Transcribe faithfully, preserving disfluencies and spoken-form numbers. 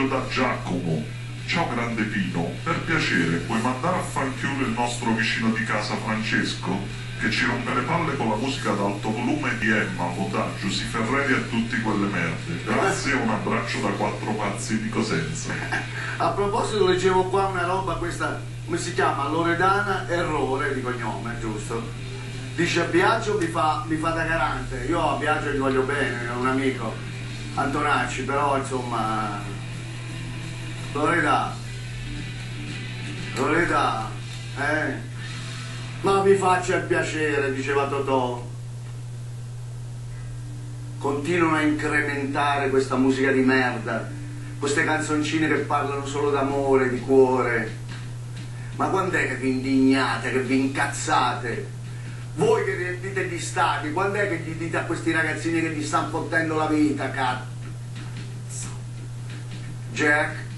messaggio da Giacomo. Ciao grande Pino, per piacere puoi mandare a fanchiulo il nostro vicino di casa Francesco, che ci rompe le palle con la musica ad alto volume di Emma, Votà, Giussi Ferreri e tutti quelle merde. Grazie e un abbraccio da quattro pazzi di Cosenza. A proposito, leggevo qua una roba, questa, come si chiama? Loredana Errore di cognome, giusto? Dice: a Biagio mi fa, mi fa da garante. Io a Biagio gli voglio bene, è un amico, Antonacci, però insomma... Loreda, Loreda, eh? Ma mi faccia il piacere, diceva Totò. Continuano a incrementare questa musica di merda, queste canzoncine che parlano solo d'amore, di cuore. Ma quando è che vi indignate, che vi incazzate? Voi che riempite gli stadi, quando è che gli dite a questi ragazzini che gli stanno fottendo la vita, cazzo? Jack?